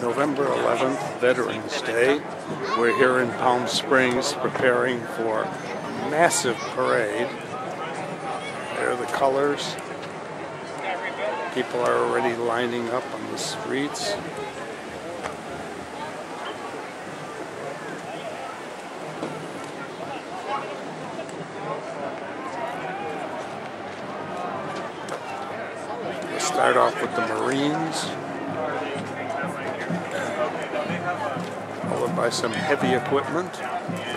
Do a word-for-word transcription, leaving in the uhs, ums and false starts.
November eleventh, Veterans Day. We're here in Palm Springs preparing for a massive parade. There are the colors. People are already lining up on the streets. We'll start off with the Marines, followed by some heavy equipment.